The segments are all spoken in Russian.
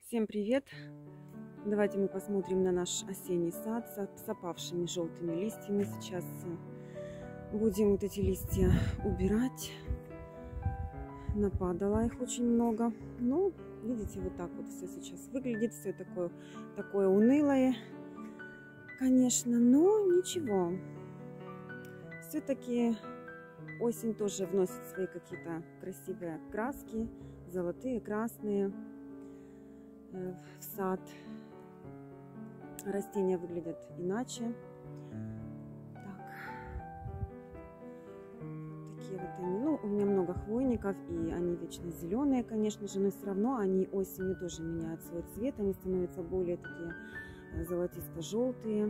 Всем привет! Давайте мы посмотрим на наш осенний сад с опавшими желтыми листьями. Сейчас будем вот эти листья убирать. Нападало их очень много. Ну, видите, вот так вот все сейчас выглядит. Все такое унылое, конечно, но ничего. Все-таки осень тоже вносит свои какие-то красивые краски, золотые, красные в сад. Растения выглядят иначе. Такие вот они. Ну, у меня много хвойников, и они вечно зеленые, конечно же, но все равно они осенью тоже меняют свой цвет. Они становятся более такие золотисто-желтые.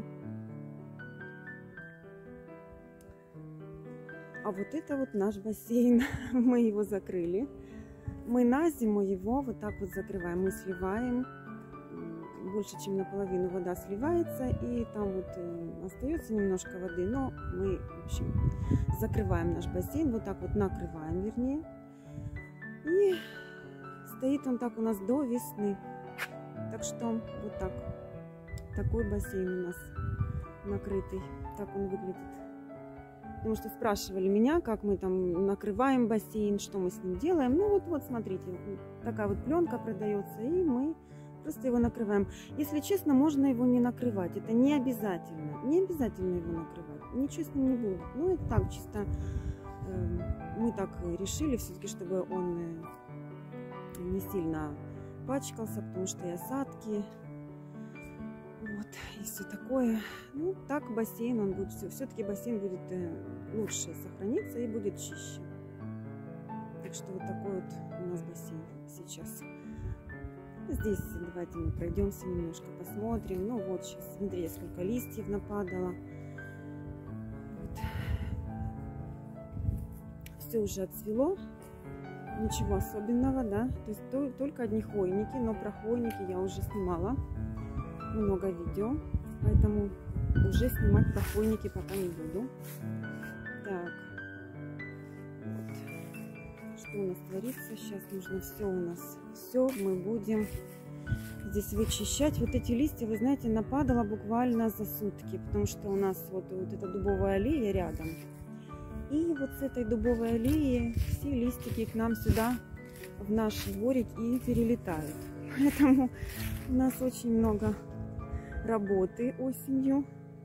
А вот это вот наш бассейн. Мы его закрыли. Мы на зиму его вот так вот закрываем. Мы сливаем. Больше, чем наполовину вода сливается. И там вот остается немножко воды. Но мы, в общем, закрываем наш бассейн. Вот так вот накрываем, вернее. И стоит он так у нас до весны. Так что вот так. Такой бассейн у нас накрытый. Так он выглядит. Потому что спрашивали меня, как мы там накрываем бассейн, что мы с ним делаем. Ну вот смотрите, такая вот пленка продается, и мы просто его накрываем. Если честно, можно его не накрывать, это не обязательно. Не обязательно его накрывать, ничего с ним не будет. Ну это так, чисто мы так решили все-таки, чтобы он не сильно пачкался, потому что и осадки. Вот, и все такое. Ну, так бассейн, он будет все-таки бассейн будет лучше сохраниться и будет чище. Так что вот такой вот у нас бассейн сейчас. Здесь давайте мы пройдемся немножко, посмотрим. Ну вот сейчас, смотри, сколько листьев нападало. Вот. Все уже отцвело. Ничего особенного, да. То есть только одни хвойники, но про хвойники я уже снимала много видео, поэтому уже снимать про хвойники пока не буду. Так, вот. Что у нас творится? Сейчас нужно все мы будем здесь вычищать. Вот эти листья, вы знаете, нападало буквально за сутки, потому что у нас вот эта дубовая аллея рядом. И вот с этой дубовой аллеи все листики к нам сюда, в наш дворик, и перелетают. Поэтому у нас очень много работы осенью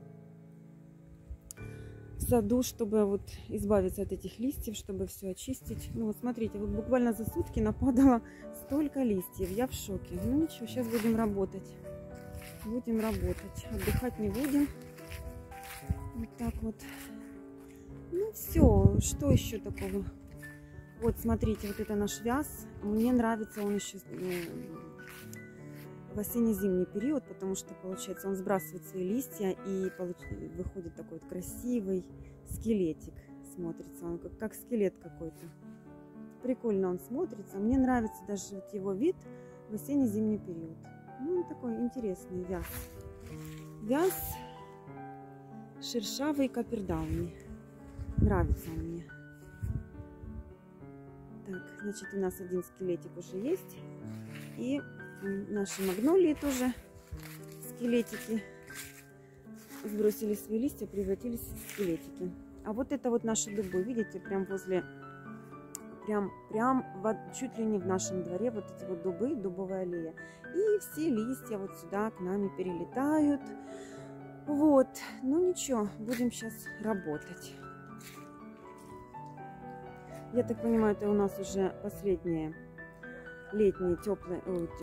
в саду, чтобы вот избавиться от этих листьев, чтобы все очистить. Ну вот смотрите, вот буквально за сутки нападало столько листьев. Я в шоке. Ну ничего, сейчас будем работать. Будем работать. Отдыхать не будем. Вот так вот. Ну все, что еще такого? Вот смотрите, вот это наш вяз. Мне нравится он еще в осенне-зимний период, потому что, получается, он сбрасывает свои листья и выходит такой вот красивый скелетик. Смотрится он как скелет какой-то. Прикольно он смотрится. Мне нравится даже вот его вид в осенне-зимний период. Ну, он такой интересный вяз. Вяз шершавый капердауни. Нравится он мне. Так, значит, у нас один скелетик уже есть. И наши магнолии тоже скелетики сбросили свои листья, превратились в скелетики. А вот это вот наши дубы, видите, прям возле, чуть ли не в нашем дворе вот эти вот дубы, дубовая аллея. И все листья вот сюда к нам перелетают. Вот, ну ничего, будем сейчас работать. Я так понимаю, это у нас уже последние летние теплые,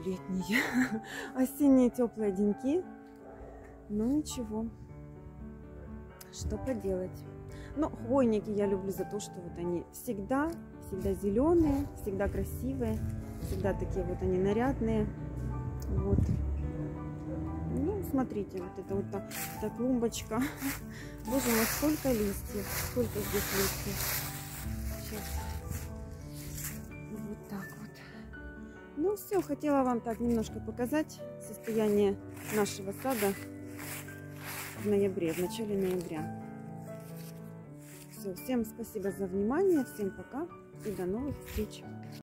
осенние теплые деньки. Ну ничего, что поделать. Но хвойники я люблю за то, что вот они всегда зеленые, всегда красивые, всегда такие вот они нарядные. Вот. Ну смотрите, вот это вот эта клумбочка. Боже мой, сколько листьев, сколько здесь листьев. Сейчас. Вот так вот. Ну все, хотела вам так немножко показать состояние нашего сада в ноябре, в начале ноября. Все, всем спасибо за внимание, всем пока и до новых встреч.